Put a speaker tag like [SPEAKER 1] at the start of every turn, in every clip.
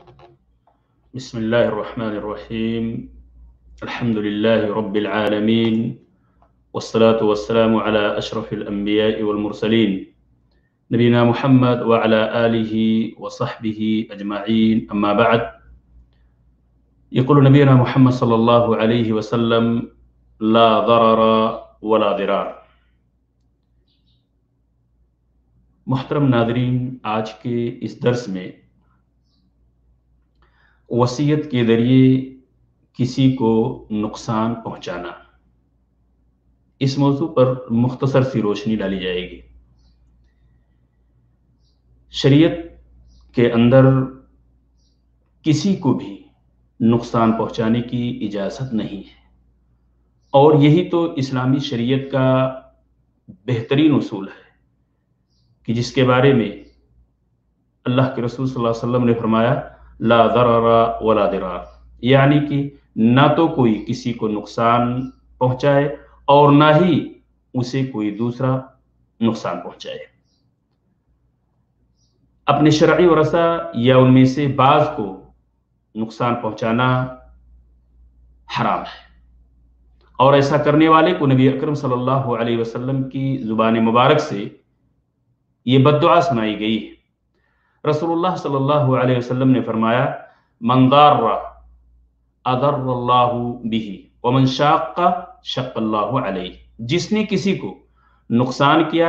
[SPEAKER 1] بسم الله الرحمن الرحيم. الحمد لله رب العالمين، والصلاة والسلام على أشرف الأنبياء والمرسلين نبينا محمد وعلى آله وصحبه أجمعين. أما بعد، يقول نبينا محمد صلى الله عليه وسلم: لا ضرر ولا ضرار. محترم ناظرین، آج کے اس درس میں وصیت کے ذریعے کسی کو نقصان پہنچانا، اس موضوع پر مختصر سی روشنی ڈالی جائے گی۔ شریعت کے اندر کسی کو بھی نقصان پہنچانے کی اجازت نہیں ہے، اور یہی تو اسلامی شریعت کا بہترین اصول ہے کہ جس کے بارے میں اللہ کے رسول صلی اللہ علیہ وسلم نے فرمایا: لا ضرر ولا ضرار، یعنی کہ نہ تو کوئی کسی کو نقصان پہنچائے اور نہ ہی اسے کوئی دوسرا نقصان پہنچائے۔ اپنے شرعی ورثہ یا ان میں سے بعض کو نقصان پہنچانا حرام ہے، اور ایسا کرنے والے کو نبی اکرم صلی اللہ علیہ وسلم کی زبان مبارک سے یہ بد دعا سنائی گئی ہے۔ رسول اللہ صلی اللہ علیہ وسلم نے فرمایا: من ضار اضر اللہ بہ ومن شاق شق اللہ علیہ۔ جس نے کسی کو نقصان کیا،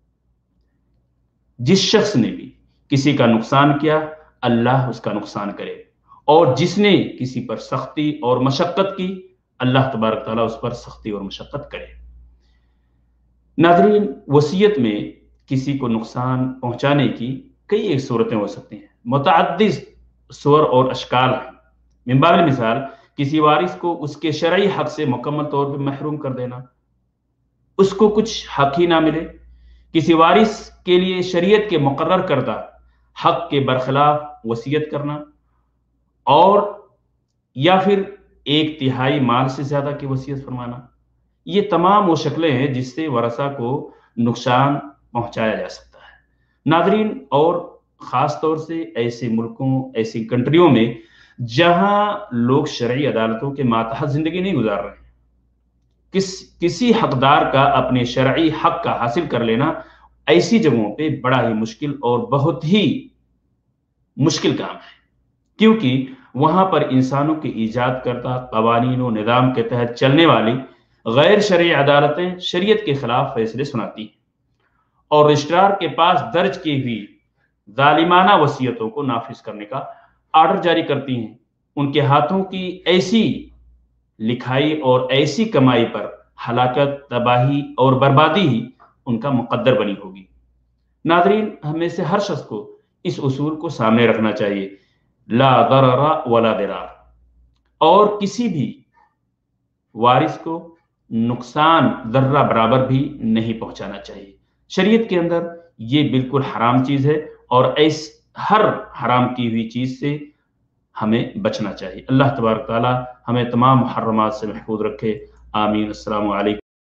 [SPEAKER 1] جس شخص نے بھی کسی کا نقصان کیا، اللہ اس کا نقصان کرے، اور جس نے کسی پر سختی اور مشقت کی، اللہ تبارک تعالیٰ اس پر سختی اور مشقت کرے۔ ناظرین، وصیت میں کسی کو نقصان پہنچانے کی کئی ایک صورتیں ہو سکتی ہیں، متعدد صور اور اشکال ہیں۔ من باب المثال، کسی وارث کو اس کے شرعی حق سے مکمل طور پہ محروم کر دینا، اس کو کچھ حق ہی نہ ملے، کسی وارث کے لیے شریعت کے مقرر کردہ حق کے برخلاف وصیت کرنا، اور یا پھر 1/3 مال سے زیادہ کی وصیت فرمانا۔ یہ تمام وہ شکلیں ہیں جس سے ورثہ کو نقصان پہنچایا جا سکتا ہے۔ ناظرین، اور خاص طور سے ایسے ملکوں، ایسی کنٹریوں میں جہاں لوگ شرعی عدالتوں کے ماتحت زندگی نہیں گزار رہے ہیں، کسی حقدار کا اپنے شرعی حق کا حاصل کر لینا ایسی جگہوں پہ بڑا ہی مشکل اور بہت ہی مشکل کام ہے، کیونکہ وہاں پر انسانوں کے ایجاد کردہ قوانین و نظام کے تحت چلنے والی غیر شرعی عدالتیں شریعت کے خلاف فیصلے سناتی ہیں، اور رجسٹرار کے پاس درج کی ہوئی ظالمانہ وصیتوں کو نافذ کرنے کا آرڈر جاری کرتی ہیں۔ ان کے ہاتھوں کی ایسی لکھائی اور ایسی کمائی پر ہلاکت، تباہی اور بربادی ہی ان کا مقدر بنی ہوگی۔ ناظرین، ہمیں سے ہر شخص کو اس اصول کو سامنے رکھنا چاہیے: لا ضرر ولا ضرار، اور کسی بھی وارث کو نقصان ذرہ برابر بھی نہیں پہنچانا چاہیے۔ شریعت کے اندر یہ بالکل حرام چیز ہے، اور ہر حرام کی ہوئی چیز سے ہمیں بچنا چاہیے۔ اللہ تبارک تعالی ہمیں تمام محرمات سے محفوظ رکھے، آمین۔ السلام علیکم۔